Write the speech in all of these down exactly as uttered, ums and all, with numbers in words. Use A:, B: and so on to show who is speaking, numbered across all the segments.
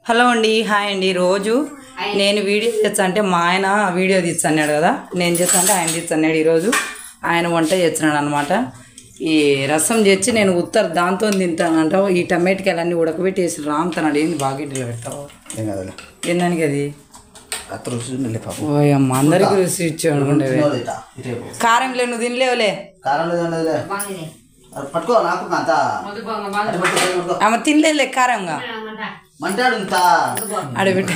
A: Hello అండి, hi అండి. రోజు నేను వీడియో చేస్తా అంటే మా ఆయన వీడియో తీస్తున్నాడు కదా, నేను చేస్తా అంటే ఆయన తీస్తున్నాడు. ఈరోజు ఆయన వంట చేస్తున్నాడు అనమాట. ఈ రసం చేసి నేను ఉత్తర దాంతో తింటానంట. ఈ టమాటకాయలన్నీ ఉడకబెట్టేసి రామ్తున్నాడు. ఏంది బాగా పెడతావు ఏందానికి అది ఓయమ్మ అందరికి రుచి ఇచ్చావు అనుకుంటే. కారం లేదు, నువ్వు తినలేవులే. ఆమె తినలేదులే కారంగా అడబెట్ట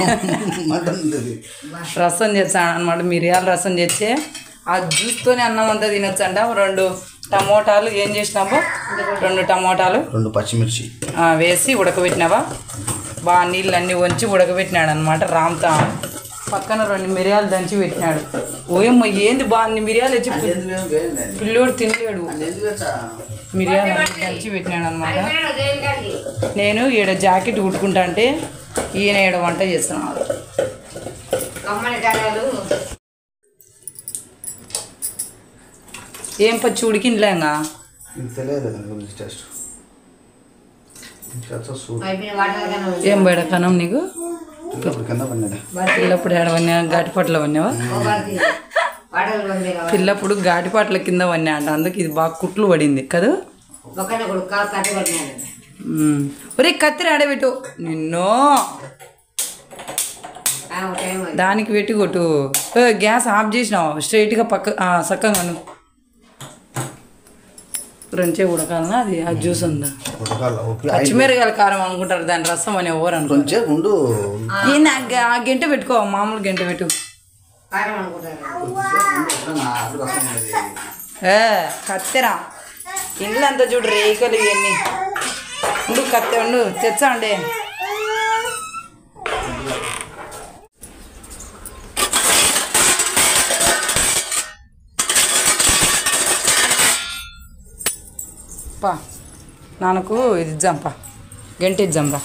A: రసం చేస్తాను అనమాట. మిరియాల రసం చేస్తే ఆ జ్యూస్తోనే అన్నం అంతా తినొచ్చు అంట. రెండు టమోటాలు ఏం చేసినావో, రెండు టమోటాలు
B: రెండు పచ్చిమిర్చి
A: వేసి ఉడకబెట్టినావా, బాగా నీళ్ళన్నీ వంచి ఉడకబెట్టినాడు అనమాట. రామ్తా పక్కన రెండు మిరియాలు దంచి పెట్టినాడు. ఓయమ్మ ఏంది బాగుంది మిరియాలు వచ్చి పిల్లోడు తినలేడు. మిరియాలు దంచి పెట్టినాడు అనమాట. నేను ఈడ జాకెట్ కుట్టుకుంటా అంటే ఈయన ఈడ వంట చేస్తున్నాడు. ఏం పచ్చి ఉడికిందిలేంగా ఏం బయట కనం నీకు పిల్లప్పుడు ఏడవన్నా ఘాటిపాట్ల వన్నావా? పిల్లప్పుడు ఘాటిపాట్ల కింద వన్నా అంట. అందుకు ఇది బాగా కుట్లు పడింది కదా. ఒరే కత్తిరి ఆడబెట్టు నిన్నో దానికి పెట్టి కొట్టు. గ్యాస్ ఆఫ్ చేసినావు స్ట్రైట్గా పక్క చక్కగాను రెంచే ఉడకాలనా అది ఆ జ్యూస్ ఉందా? పచ్చిమిరకాయల కారం అనుకుంటారు దాని రసం అని ఎవరు అనుకుంటారు. ఆ గంట పెట్టుకో, మామూలు గంట పెట్టు. కత్తెరా ఇండ్లు అంతా చూడు రేకలు ఇవన్నీ. ఉండు కత్తె ఉండు తెచ్చా అండి. పా నాన్నకు ఇది ఇద్దాంపా, గంట ఇద్దాంరా.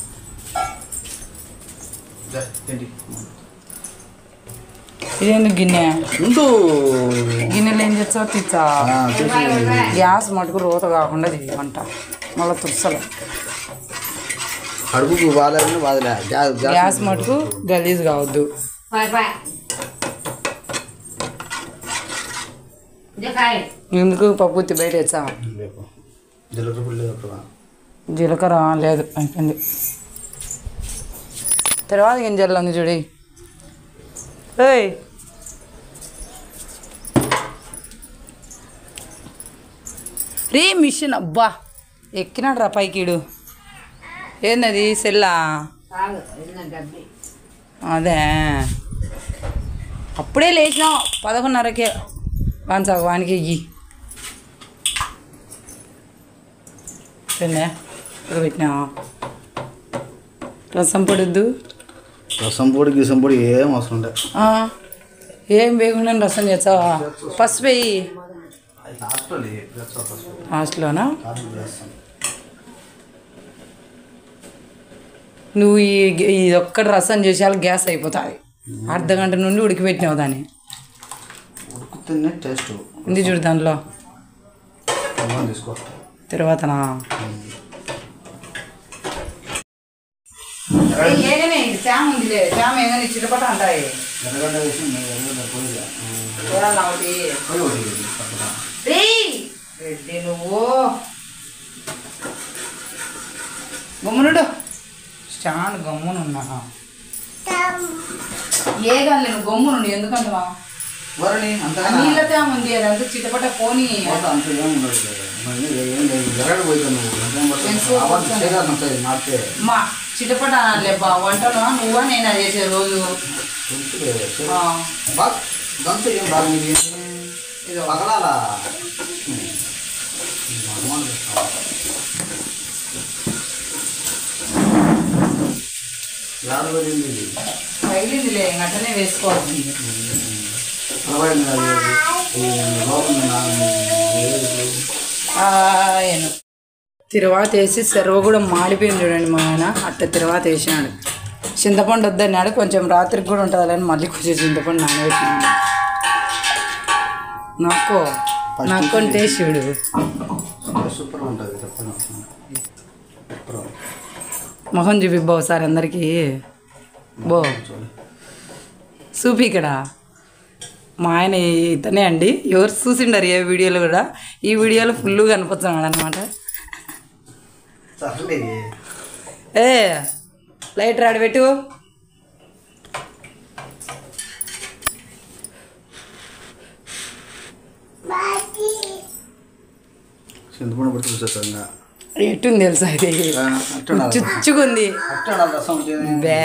A: ఇదేందుకు గిన్నె
B: ఉండు,
A: గిన్నెలు ఏం తెచ్చావు తెచ్చా. గ్యాస్ మటుకు రోత కాకుండా ఇది వంట మళ్ళీ తుర్సలు. గ్యాస్ మటుకు గలీజ్ కావద్దు. ఎందుకు పప్పు బయట తెచ్చా. జీలకర్ర లేదు అయిపోయింది. తర్వాత గింజలు ఉంది చూడి. ఏయ్ రీ మిషన్ అబ్బా ఎక్కినాడు రా పైకిడు. ఏందది సెల్లా? అదే అప్పుడే లేచినావు పదకొండున్నరకే. వాన్ సాగు వానికి ఇయ్యి ఇప్పుడు పెట్టినావా? రసం పొడిద్దు.
B: రసం పొడి గిసం పొడి ఏం అవసరం లేదు.
A: ఏం వేయకుండా రసం చేస్తావా? పసుపు వేయి. హాస్టల్లోనా? నువ్వు ఈ ఇది ఒక్కటి రసం చేసేయాలి గ్యాస్ అయిపోతుంది. అర్ధ గంట నుండి ఉడికిపెట్టినావు దాన్ని.
B: టేస్ట్
A: ఉంది చూడు దాంట్లో. తర్వాతనా తేమ ఉందిలే, తేమ ఏదైనా చిటపట అంటాయి. రెడ్డి నువ్వు గమ్మునుడు స్టాండ్ గమ్మునున్నా ఏ కానీ నువ్వు గమ్మునుండి ఎందుకంటున్నా నీళ్ళ తేమ ఉంది అదంతా చిటపట పోనీ. మా చిటపట లేబ్బా వంటలో నువ్వా నేను చేసే రోజు పగిలిందిలే గంటనే వేసుకోవాల్సింది. తిరువాత వేసి సెరవ కూడా మాడిపోయింది చూడండి. మా ఆయన అట్ట తిరువాత వేసినాడు. చింతపండు వద్దన్నాడు, కొంచెం రాత్రికి కూడా ఉంటుంది అని మళ్ళీ కొంచెం చింతపండు నానబెట్టినాడు. నాకు నాకు టేస్ట్ చూడు.
B: సూపర్ ఉంటుంది.
A: మొహం చూపిబ్బా ఒకసారి అందరికీ బో చూపి ఇక్కడ మా ఆయన ఇతనే అండి. ఎవరు చూసిండారు ఏ వీడియోలో కూడా, ఈ వీడియోలో ఫుల్గా కనిపిస్తున్నాడు అనమాట. ఏ లైట్ రాడు పెట్టు. ఎట్టుంది తెలుసా ఇది చుచ్చుకుంది బే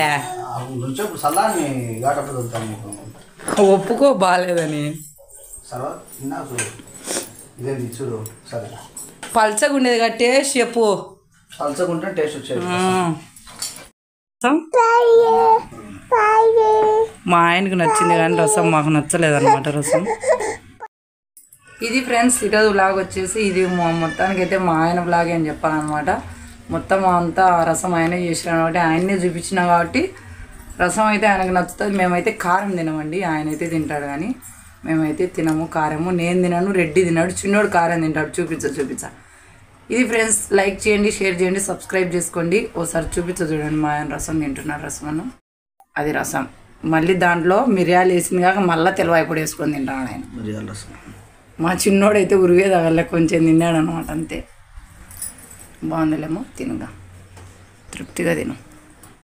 A: ఒప్పుకో బాగాలేదని. పల్చగా ఉండేది కదా టేస్ట్ చెప్పు.
B: పల్చగుంటే టేస్ట్ వచ్చేది.
A: మా ఆయనకు నచ్చింది కానీ రసం మాకు నచ్చలేదు అనమాట రసం. ఇది ఫ్రెండ్స్ ఈరోజు వ్లాగ్ వచ్చేసి ఇది మొత్తానికి అయితే మా ఆయన వ్లాగ్ అని చెప్పాలన్నమాట. మొత్తం అంతా రసం ఆయనే చేసిన కాబట్టి ఆయన్నే చూపించిన కాబట్టి రసం అయితే ఆయనకు నచ్చుతుంది. మేమైతే కారం తినమండి, ఆయన అయితే తింటాడు కానీ మేమైతే తినము కారము. నేను తినను, రెడ్డి తిన్నాడు, చిన్నోడు కారం తింటాడు. చూపించ చూపించ ఇది ఫ్రెండ్స్. లైక్ చేయండి, షేర్ చేయండి, సబ్స్క్రైబ్ చేసుకోండి. ఓసారి చూపించ చూడండి మా ఆయన రసం తింటున్నాడు. రసం అన్న అది రసం మళ్ళీ దాంట్లో మిరియాలు వేసింది కాక మళ్ళీ తెలవాయిపొడి వేసుకొని తింటాడు ఆయన.
B: మిరియాల రసం
A: మా చిన్నోడైతే ఉరిగే తగలే కొంచెం తిన్నాడు అనమాట అంతే. బాగుందిలేమో తినగా తృప్తిగా తిను.